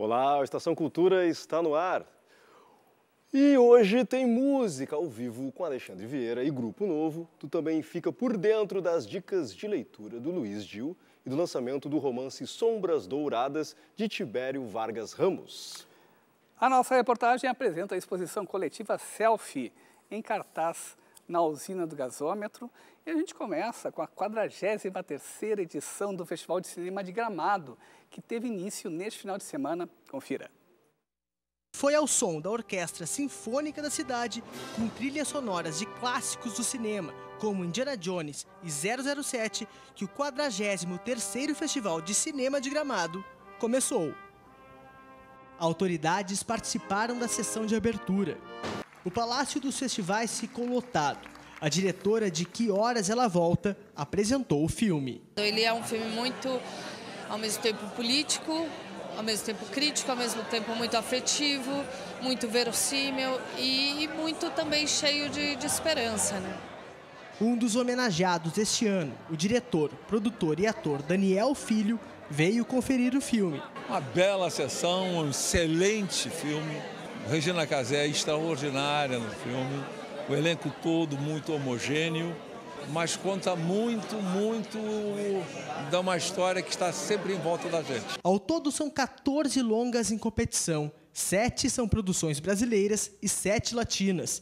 Olá, a Estação Cultura está no ar. E hoje tem música ao vivo com Alexandre Vieira e Grupo Novo. Tu também fica por dentro das dicas de leitura do Luiz Gil e do lançamento do romance Sombras Douradas, de Tibério Vargas Ramos. A nossa reportagem apresenta a exposição coletiva Selfie, em cartaz na usina do gasômetro. E a gente começa com a 43ª edição do Festival de Cinema de Gramado, que teve início neste final de semana. Confira. Foi ao som da Orquestra Sinfônica da cidade, com trilhas sonoras de clássicos do cinema, como Indiana Jones e 007, que o 43º Festival de Cinema de Gramado começou. Autoridades participaram da sessão de abertura. O Palácio dos Festivais ficou lotado. A diretora de Que Horas Ela Volta apresentou o filme. Ele é um filme muito, ao mesmo tempo, político, ao mesmo tempo crítico, ao mesmo tempo muito afetivo, muito verossímil e muito também cheio de esperança, né? Um dos homenageados este ano, o diretor, produtor e ator Daniel Filho, veio conferir o filme. Uma bela sessão, um excelente filme. Regina Casé é extraordinária no filme. O elenco todo muito homogêneo, mas conta muito de uma história que está sempre em volta da gente. Ao todo são 14 longas em competição, 7 são produções brasileiras e 7 latinas.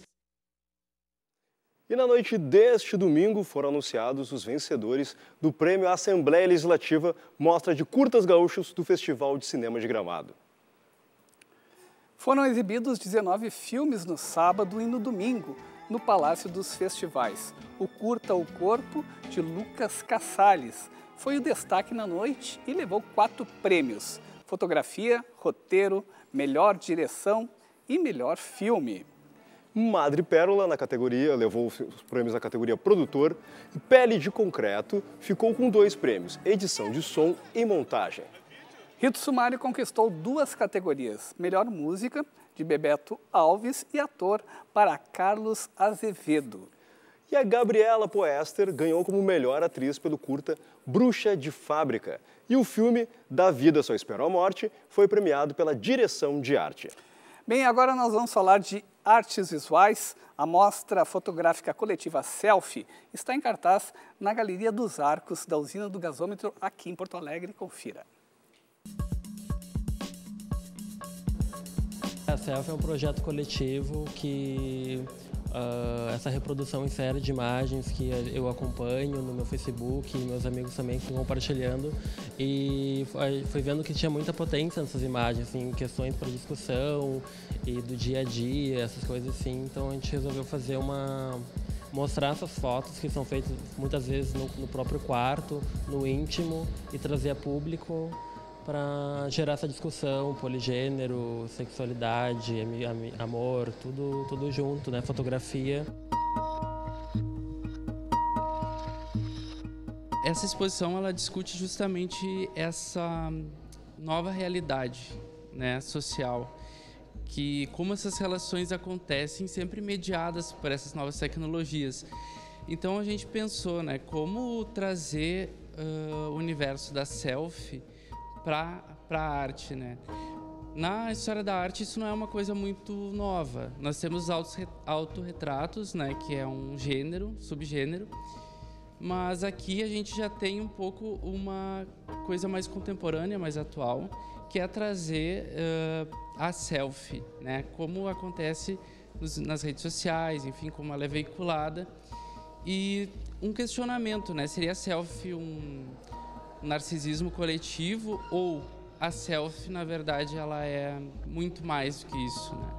E na noite deste domingo foram anunciados os vencedores do Prêmio Assembleia Legislativa Mostra de Curtas Gaúchos do Festival de Cinema de Gramado. Foram exibidos 19 filmes no sábado e no domingo, no Palácio dos Festivais. O curta O Corpo, de Lucas Casales, foi o destaque na noite e levou 4 prêmios: fotografia, roteiro, melhor direção e melhor filme. Madre Pérola, na categoria, levou os prêmios na categoria produtor. E Pele de Concreto ficou com 2 prêmios, edição de som e montagem. Rito Sumário conquistou 2 categorias: melhor música, de Bebeto Alves, e ator, para Carlos Azevedo. E a Gabriela Poester ganhou como melhor atriz pelo curta Bruxa de Fábrica. E o filme Da Vida Só Espero a Morte foi premiado pela direção de arte. Bem, agora nós vamos falar de artes visuais. A mostra fotográfica coletiva Selfie está em cartaz na Galeria dos Arcos da usina do gasômetro aqui em Porto Alegre. Confira. A Selfie é um projeto coletivo que essa reprodução em série de imagens que eu acompanho no meu Facebook, e meus amigos também estão compartilhando, e foi vendo que tinha muita potência nessas imagens, assim, questões para discussão e do dia a dia, essas coisas assim. Então a gente resolveu mostrar essas fotos que são feitas muitas vezes no próprio quarto, no íntimo, e trazer a público para gerar essa discussão, poligênero, sexualidade, amor, tudo junto, né? Fotografia. Essa exposição ela discute justamente essa nova realidade, né, social, que como essas relações acontecem sempre mediadas por essas novas tecnologias. Então a gente pensou, né, como trazer o universo da selfie para a arte, né? Na história da arte isso não é uma coisa muito nova. Nós temos autorretratos, né, que é um subgênero, mas aqui a gente já tem um pouco uma coisa mais contemporânea, mais atual, que é trazer a selfie, né? Como acontece nas redes sociais, enfim, como ela é veiculada. E um questionamento, né? Seria a selfie um narcisismo coletivo, ou a selfie, na verdade, ela é muito mais do que isso, né?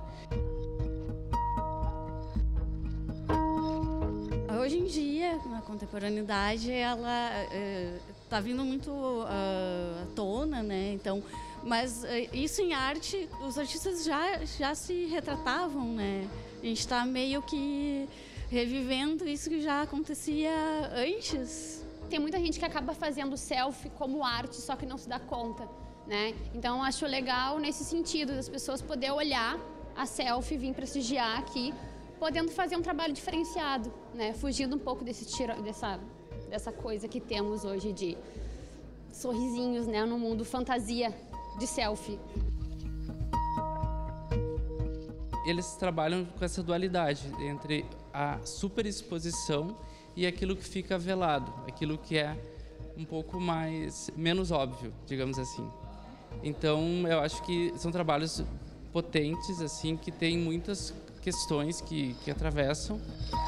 Hoje em dia, na contemporaneidade, ela está vindo muito à tona, né? Então, mas isso em arte, os artistas já se retratavam, né? A gente está meio que revivendo isso que já acontecia antes. Tem muita gente que acaba fazendo selfie como arte, só que não se dá conta, né? Então, eu acho legal nesse sentido, das pessoas poderem olhar a selfie, vir prestigiar aqui, podendo fazer um trabalho diferenciado, né? Fugindo um pouco dessa coisa que temos hoje de sorrisinhos, né? No mundo fantasia de selfie. eles trabalham com essa dualidade entre a superexposição e aquilo que fica velado, aquilo que é um pouco menos óbvio, digamos assim. Então, eu acho que são trabalhos potentes, assim, que tem muitas questões que atravessam.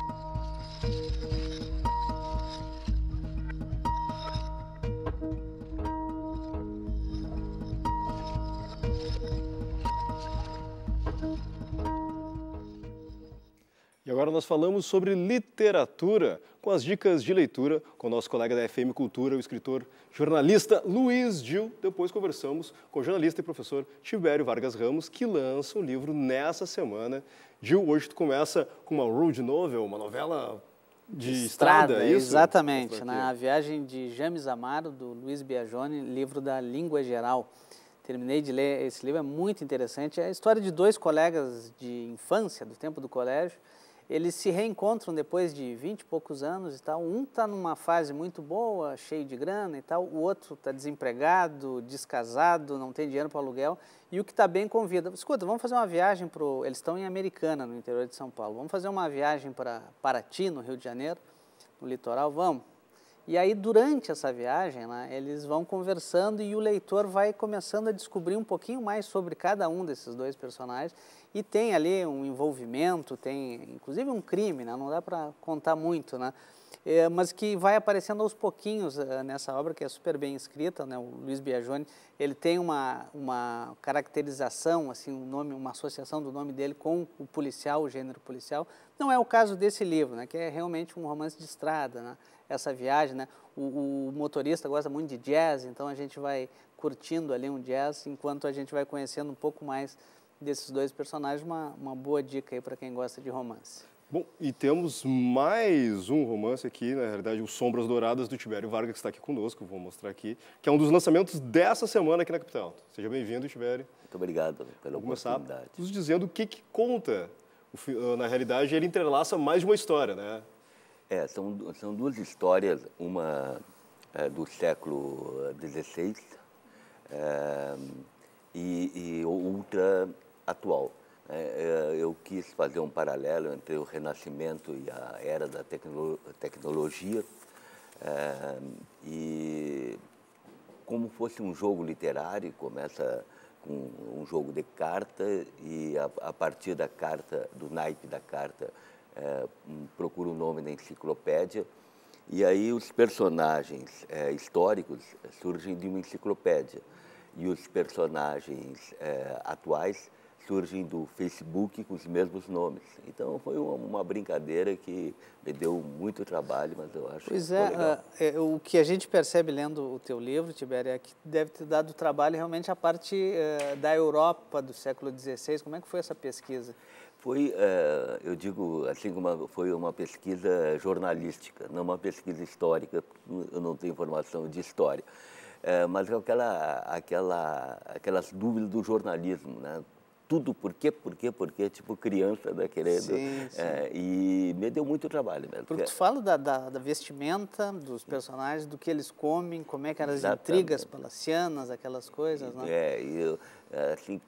E agora nós falamos sobre literatura, com as dicas de leitura com o nosso colega da FM Cultura, o escritor jornalista Luiz Dil. Depois conversamos com o jornalista e professor Tibério Vargas Ramos, que lança um livro nessa semana. Dil, hoje tu começa com uma road novel, uma novela de estrada, é isso? Exatamente, A Viagem de James Amaro, do Luiz Biagione, livro da língua geral. Terminei de ler esse livro, é muito interessante. É a história de dois colegas de infância, do tempo do colégio. Eles se reencontram depois de 20 e poucos anos e tal. Um está numa fase muito boa, cheio de grana e tal. O outro está desempregado, descasado, não tem dinheiro para aluguel. E o que está bem convida. Escuta, vamos fazer uma viagem para... Eles estão em Americana, no interior de São Paulo. Vamos fazer uma viagem para Paraty, no Rio de Janeiro, no litoral? Vamos. E aí, durante essa viagem, eles vão conversando e o leitor vai começando a descobrir um pouquinho mais sobre cada um desses dois personagens. E tem ali um envolvimento, tem inclusive um crime, não dá para contar muito, mas que vai aparecendo aos pouquinhos nessa obra, que é super bem escrita, O Luiz Biagione, ele tem uma caracterização, assim, uma associação do nome dele com o policial, o gênero policial. Não é o caso desse livro, que é realmente um romance de estrada, essa viagem, o motorista gosta muito de jazz, então a gente vai curtindo ali um jazz, enquanto a gente vai conhecendo um pouco mais desses dois personagens, uma boa dica aí para quem gosta de romance. Bom, e temos mais um romance aqui, na realidade, o Sombras Douradas, do Tibério Vargas, que está aqui conosco, vou mostrar aqui, que é um dos lançamentos dessa semana aqui na capital. Seja bem-vindo, Tibério. Muito obrigado pela oportunidade. Nos dizendo o que conta. Na realidade, ele entrelaça mais de uma história, São duas histórias, uma do século XVI e outra atual. Eu quis fazer um paralelo entre o Renascimento e a era da tecnologia e como fosse um jogo literário, começa com um jogo de carta e a partir da carta, do naipe da carta, procura um nome na enciclopédia e aí os personagens históricos surgem de uma enciclopédia e os personagens atuais surgem do Facebook com os mesmos nomes. Então, foi uma brincadeira que me deu muito trabalho, mas eu acho que foi legal. O que a gente percebe lendo o teu livro, Tibério, é que deve ter dado trabalho realmente a parte da Europa do século XVI. Como é que foi essa pesquisa? Foi, eu digo assim, foi uma pesquisa jornalística, não uma pesquisa histórica, eu não tenho informação de história. Mas aquelas dúvidas do jornalismo, Tudo por quê, tipo criança, querendo. Sim. E me deu muito trabalho mesmo. Porque tu fala da vestimenta dos personagens, do que eles comem, como é que eram as intrigas palacianas, aquelas coisas, assim,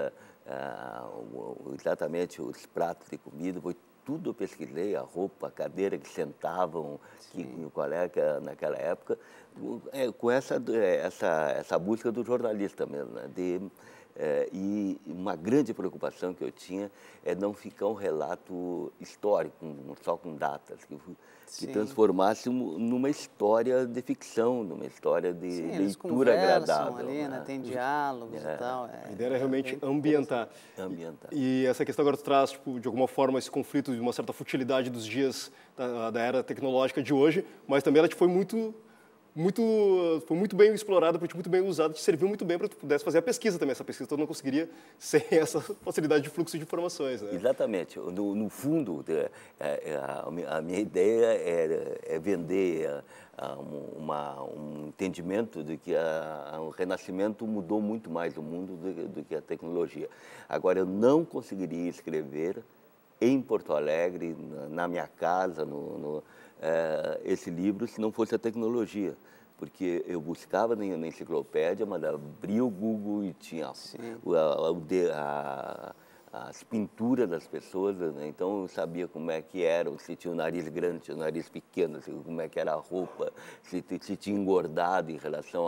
exatamente os pratos de comida, foi tudo eu pesquisei, a roupa, a cadeira que sentavam, qual é naquela época, com essa busca do jornalista mesmo, e uma grande preocupação que eu tinha é não ficar um relato histórico, só com datas, que transformasse numa história de ficção, numa história de leitura agradável. Ali, tem diálogos e tal. A ideia era realmente ambientar. E essa questão agora traz, de alguma forma, esse conflito de uma certa futilidade dos dias da era tecnológica de hoje, mas também ela foi muito bem explorada, muito bem usada, te serviu muito bem para que tu pudesse fazer a pesquisa também. Essa pesquisa tu não conseguiria sem essa facilidade de fluxo de informações. Exatamente. No fundo, a minha ideia é vender um entendimento de que o Renascimento mudou muito mais o mundo do que a tecnologia. Agora, eu não conseguiria escrever em Porto Alegre, na minha casa, esse livro se não fosse a tecnologia, porque eu buscava na enciclopédia, mas abria o Google e tinha as pinturas das pessoas, né? Então eu sabia como é que eram, se tinha o nariz grande, se tinha o nariz pequeno, como é que era a roupa, se tinha engordado em relação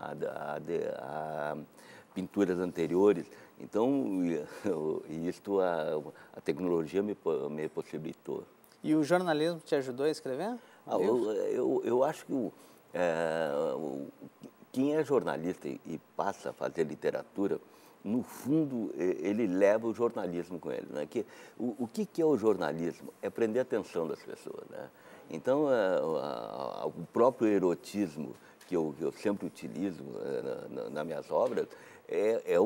a pinturas anteriores. Então, isto a tecnologia me possibilitou. E o jornalismo te ajudou a escrever? Eu acho que quem é jornalista e passa a fazer literatura, no fundo, ele leva o jornalismo com ele, né? O que é o jornalismo? É prender a atenção das pessoas, né? Então, o próprio erotismo que eu sempre utilizo nas minhas obras é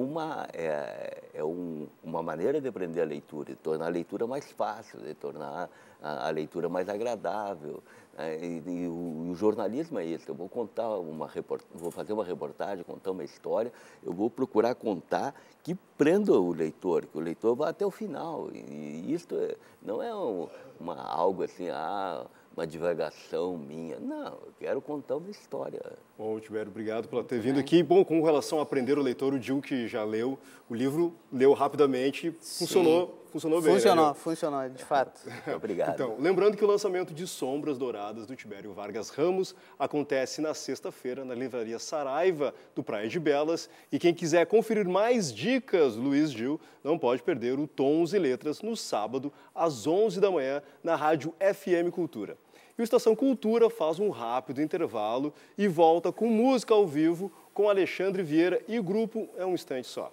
uma maneira de aprender a leitura, de tornar a leitura mais fácil, de tornar a leitura mais agradável. E o jornalismo é isso. Eu vou contar vou fazer uma reportagem, contar uma história, eu vou procurar contar que prenda o leitor, que o leitor vá até o final. E isso não é algo assim, uma divagação minha. Não, eu quero contar uma história. Bom, Tibério, obrigado por ter vindo aqui. Bom, com relação a aprender o leitor, o Gil, que já leu o livro, leu rapidamente, funcionou bem. Funcionou, de fato. Obrigado. Então, lembrando que o lançamento de Sombras Douradas, do Tibério Vargas Ramos, acontece na sexta-feira, na livraria Saraiva, do Praia de Belas. E quem quiser conferir mais dicas do Luiz Gil, não pode perder o Tons e Letras no sábado, às 11 da manhã, na Rádio FM Cultura. E o Estação Cultura faz um rápido intervalo e volta com música ao vivo com Alexandre Vieira e grupo é um instante só.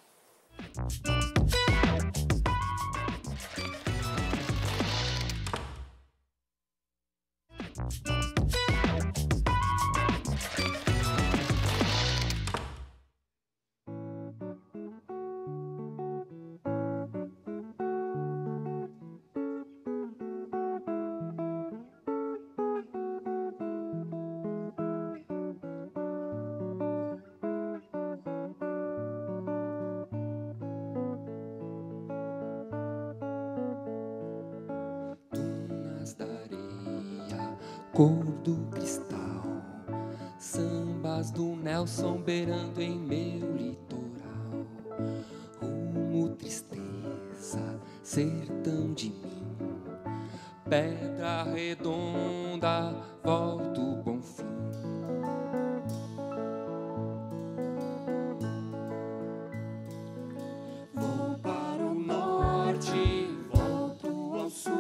Cor do cristal, sambas do Nelson beirando em meu litoral, rumo tristeza, sertão de mim, pedra redonda, volto bom fim. Vou para o norte, volto ao sul,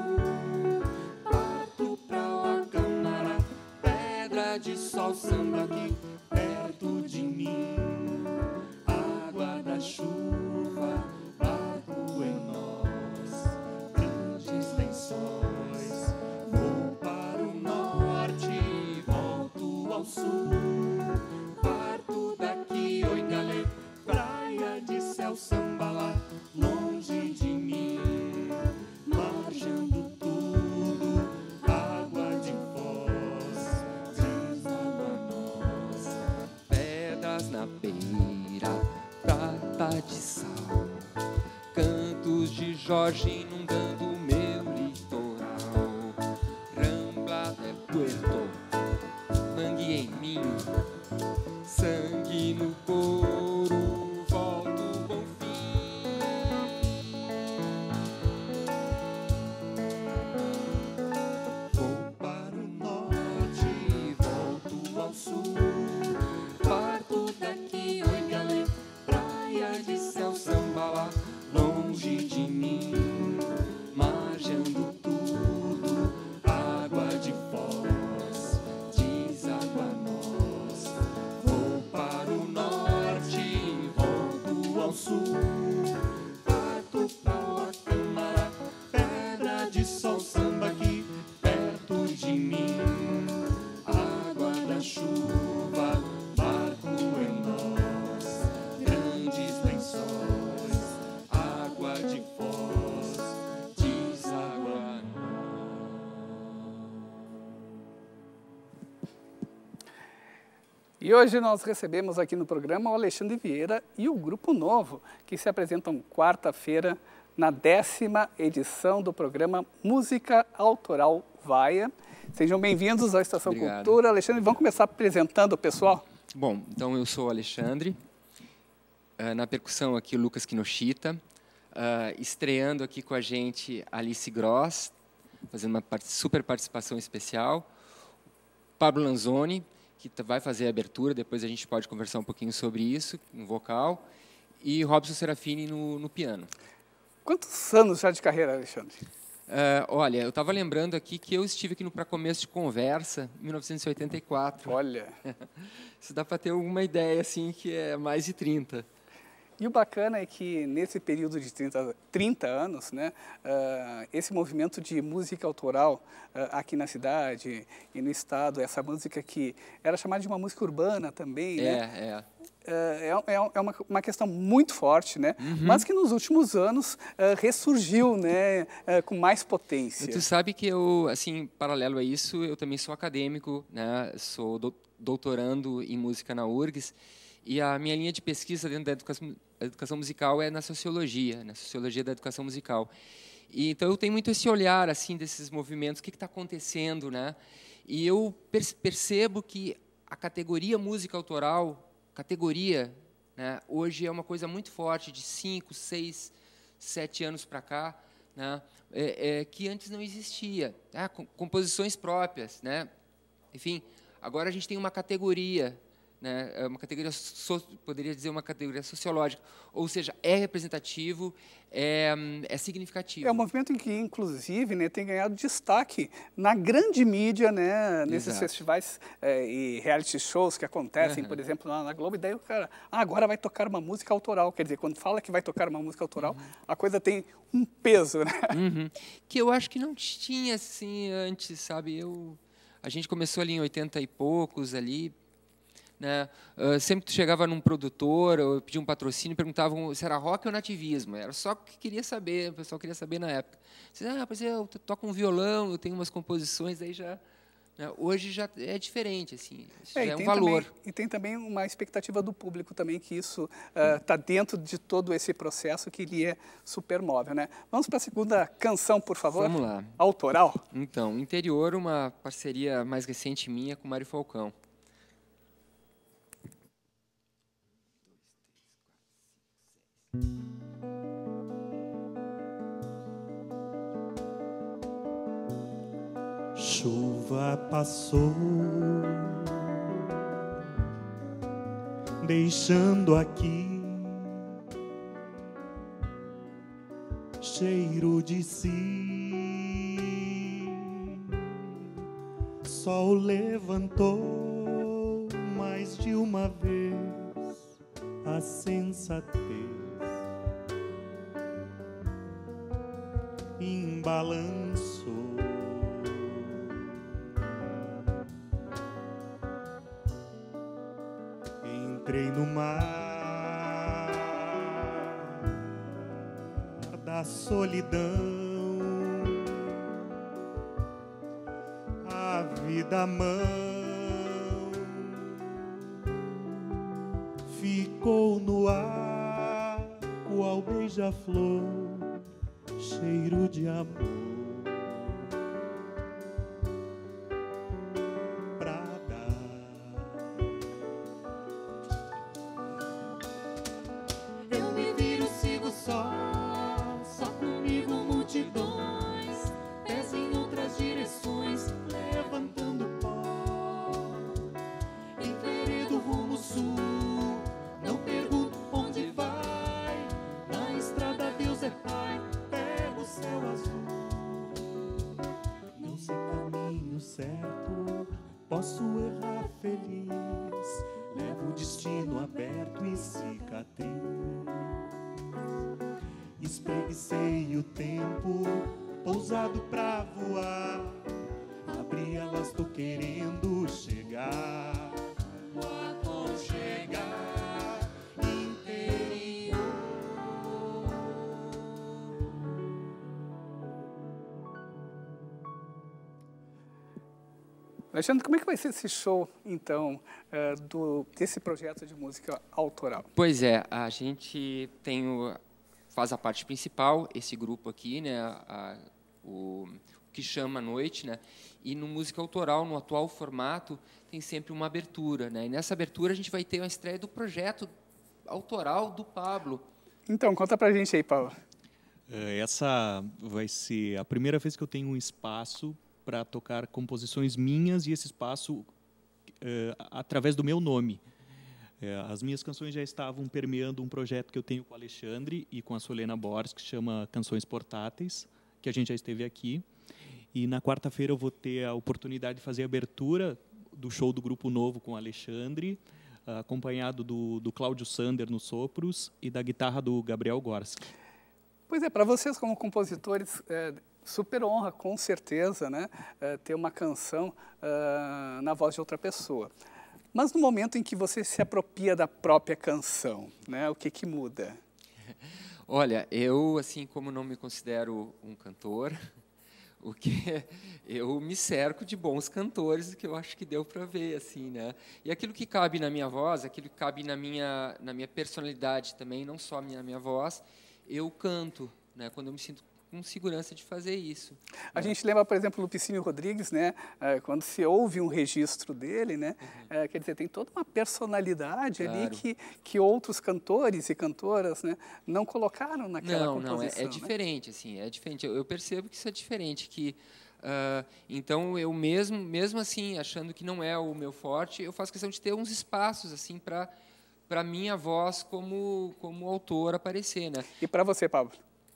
de sol, samba aqui perto de mim, água da chuva, barco em nós, grandes lençóis. Vou para o norte, volto ao sul, parto daqui, oi galê, praia de céu, samba lá, longe de mim, marjando tudo, água de foz, na beira, prata de sal, cantos de Jorge inundando meu litoral, Rambla de Puerto, mangue em mim, sangue no couro, volto bom fim. Vou para o norte, volto ao sul, daqui, oi galê, praia de céu, samba lá, longe de mim, marjando tudo, água de foz, deságua nós. Vou para o norte, volto ao sul, parto pra La Câmara, pedra de sol, samba aqui, perto de mim, água da chuva, barco em nós, grandes lençóis, água de foz, deságua E hoje nós recebemos aqui no programa o Alexandre Vieira e o Grupo Novo, que se apresentam quarta-feira na 10ª edição do programa Música Autoral Vaia. Sejam bem-vindos à Estação Cultura. Alexandre, vamos começar apresentando o pessoal? Bom, então eu sou o Alexandre, na percussão aqui o Lucas Kinoshita, estreando aqui com a gente Alice Gross, fazendo uma super participação especial. Pablo Lanzoni, que vai fazer a abertura, depois a gente pode conversar um pouquinho sobre isso, no vocal. E Robson Serafini no piano. Quantos anos já de carreira, Alexandre? Olha, eu estava lembrando aqui que eu estive aqui no Pra Começo de Conversa, em 1984. Olha! Isso dá para ter alguma ideia, assim, que é mais de 30. E o bacana é que, nesse período de 30 anos, né, esse movimento de música autoral aqui na cidade e no estado, essa música que era chamada de uma música urbana também, né? É uma questão muito forte, né? Mas que nos últimos anos ressurgiu, né, com mais potência. Tu sabe que eu, assim, paralelo a isso, eu também sou acadêmico, né? Sou doutorando em música na URGS, e a minha linha de pesquisa dentro da educação musical é na sociologia da educação musical. E, então eu tenho muito esse olhar assim desses movimentos, o que está acontecendo, né? E eu percebo que a categoria música autoral, né, hoje é uma coisa muito forte, de 5, 6, 7 anos para cá, né, que antes não existia. Composições próprias, né? Enfim, agora a gente tem uma categoria, né, uma categoria, poderia dizer uma categoria sociológica, ou seja, é representativo, é significativo. É um movimento em que, inclusive, né, tem ganhado destaque na grande mídia, né, nesses festivais e reality shows que acontecem, por exemplo, lá na Globo, e daí o cara, agora vai tocar uma música autoral, quer dizer, quando fala que vai tocar uma música autoral, a coisa tem um peso, né? Que eu acho que não tinha, assim, antes, sabe? A gente começou ali em 80 e poucos, ali, né? Sempre que tu chegava num produtor ou pedia um patrocínio, perguntavam se era rock ou nativismo. Era só o que queria saber, o pessoal queria saber na época. Você, eu toco um violão, eu tenho umas composições, daí já... Né? Hoje já é diferente, assim, isso já é um valor. E tem também uma expectativa do público também, que isso está dentro de todo esse processo que ele é super móvel, né? Vamos para a segunda canção, por favor? Vamos lá. Autoral? Então, Interior, uma parceria mais recente minha com o Mário Falcão. Chuva passou, deixando aqui cheiro de si. Sol levantou mais de uma vez a sensatez em balanço. Entrei no mar da solidão, a vida mão ficou no ar, qual beija-flor, cheiro de amor. Posso errar feliz, levo o destino aberto e cicatriz. Espreguicei o tempo, pousado pra voar. Abri alas, tô querendo chegar. Vou aconchegar interior. Alexandre, como é que vai ser esse show, então, desse projeto de música autoral? Pois é, a gente faz a parte principal, esse grupo aqui, né, o que chama à noite, né, e no música autoral, no atual formato, tem sempre uma abertura, né, e nessa abertura a gente vai ter uma estreia do projeto autoral do Pablo. Então, conta pra gente aí, Pablo. Essa vai ser a primeira vez que eu tenho um espaço para tocar composições minhas e esse espaço através do meu nome. As minhas canções já estavam permeando um projeto que eu tenho com o Alexandre e com a Solena Borges, que chama Canções Portáteis, que a gente já esteve aqui. E na quarta-feira eu vou ter a oportunidade de fazer a abertura do show do Grupo Novo com o Alexandre, acompanhado do Cláudio Sander nos sopros e da guitarra do Gabriel Gorski. Pois é, para vocês como compositores, super honra, com certeza, né, ter uma canção na voz de outra pessoa. Mas no momento em que você se apropria da própria canção, né, o que muda? Olha, eu, assim como não me considero um cantor, eu me cerco de bons cantores, que eu acho que deu para ver, assim, né? E aquilo que cabe na minha voz, aquilo que cabe na minha personalidade também, não só na minha voz, eu canto, né? Quando eu me sinto com segurança de fazer isso. A gente lembra, por exemplo, Lupicínio Rodrigues, né? Quando se ouve um registro dele, né? Quer dizer, tem toda uma personalidade ali que outros cantores e cantoras, né, não colocaram naquela composição. Não, é diferente, né? Assim, é diferente. Eu percebo que isso é diferente, que então eu mesmo assim, achando que não é o meu forte, eu faço questão de ter uns espaços assim para minha voz como autor aparecer, né? E para você, Pablo?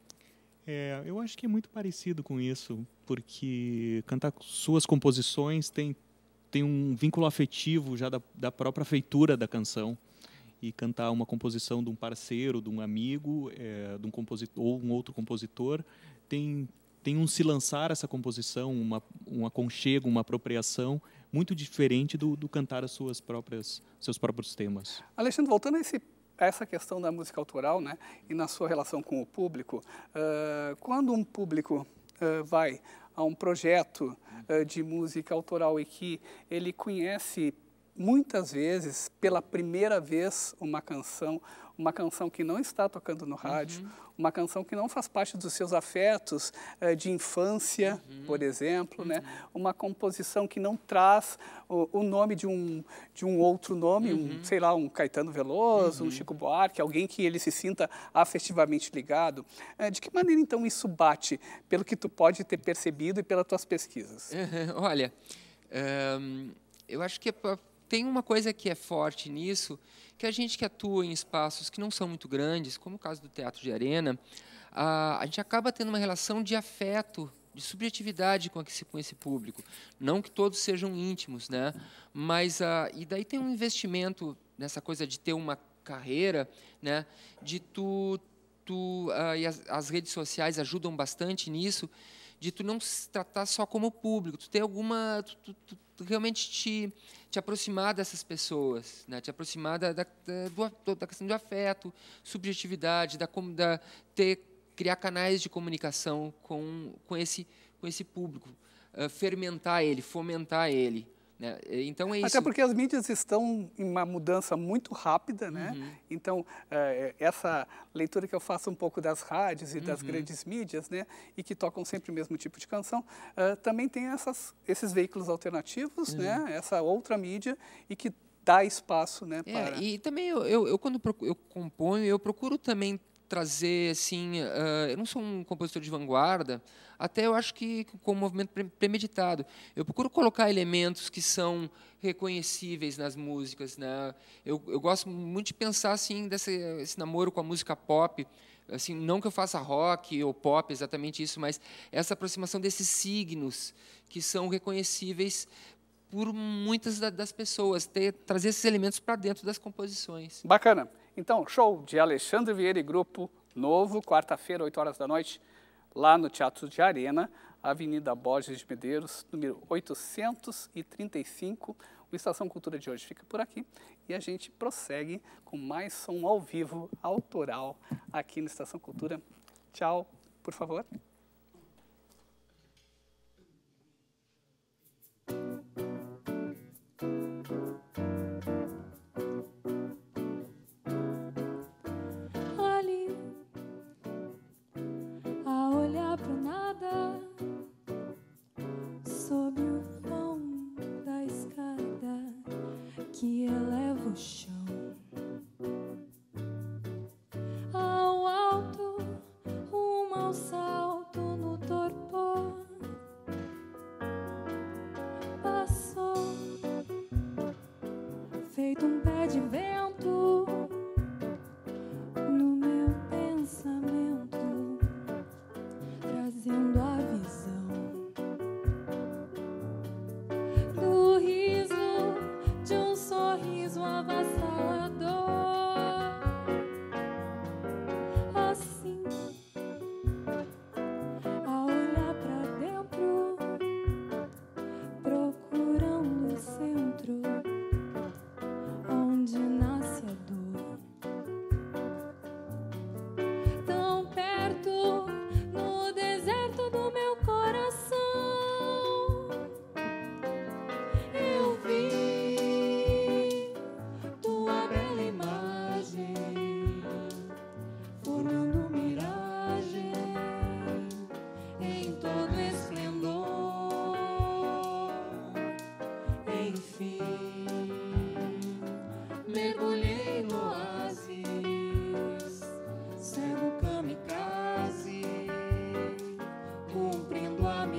Eu acho que é muito parecido com isso, porque cantar suas composições tem um vínculo afetivo já da própria feitura da canção. E cantar uma composição de um parceiro, de um amigo, de um compositor ou um outro compositor, tem um se lançar essa composição, um aconchego, uma apropriação muito diferente do cantar seus próprios temas. Alexandre, voltando a essa questão da música autoral, né, e na sua relação com o público, quando um público vai a um projeto de música autoral e que ele conhece muitas vezes, pela primeira vez, uma canção que não está tocando no rádio, uma canção que não faz parte dos seus afetos de infância, por exemplo, né? Uma composição que não traz o nome de um outro nome, sei lá, um Caetano Veloso, um Chico Buarque, alguém que ele se sinta afetivamente ligado. De que maneira, então, isso bate pelo que tu pode ter percebido e pelas tuas pesquisas? Olha, eu acho que tem uma coisa que é forte nisso, que a gente que atua em espaços que não são muito grandes, como o caso do Teatro de Arena, a gente acaba tendo uma relação de afeto, de subjetividade com esse público. Não que todos sejam íntimos, né? Mas e daí tem um investimento nessa coisa de ter uma carreira, né? De e as redes sociais ajudam bastante nisso, de tu não se tratar só como público, tu ter tu realmente te aproximar dessas pessoas, né? Te aproximar da questão de afeto, subjetividade, criar canais de comunicação com esse público, fermentar ele, fomentar ele. Né? Então é isso. Até porque as mídias estão em uma mudança muito rápida, né? Então, essa leitura que eu faço um pouco das rádios e das grandes mídias, né? E que tocam sempre o mesmo tipo de canção, também tem esses veículos alternativos, né? Essa outra mídia e que dá espaço, né? E também eu quando eu componho, eu procuro também trazer, assim, eu não sou um compositor de vanguarda, até eu acho que com um movimento premeditado. Eu procuro colocar elementos que são reconhecíveis nas músicas, né? Eu gosto muito de pensar, assim, esse namoro com a música pop, assim, não que eu faça rock ou pop, exatamente isso, mas essa aproximação desses signos que são reconhecíveis por muitas das pessoas, trazer esses elementos para dentro das composições. Bacana. Então, show de Alexandre Vieira e Grupo Novo, quarta-feira, 8 horas da noite, lá no Teatro de Arena, Avenida Borges de Medeiros, número 835. O Estação Cultura de hoje fica por aqui e a gente prossegue com mais som ao vivo, autoral, aqui no Estação Cultura. Tchau, por favor. Pro nada, sob o vão da escada que eleva o chão. Ao alto, rumo ao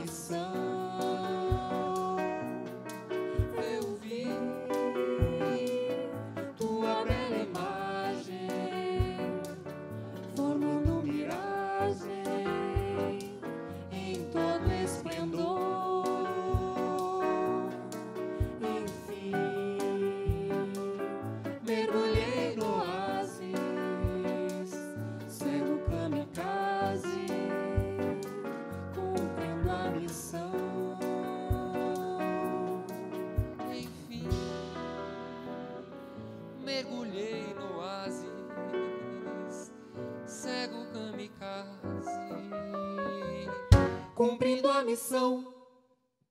missão. Eu vi tua bela imagem, formando miragem em todo esplendor. Enfim, mergulhei no oásis, cego kamikaze, cumprindo a missão. Enfim, mergulhei no oásis, cego kamikaze, Cumprindo a missão.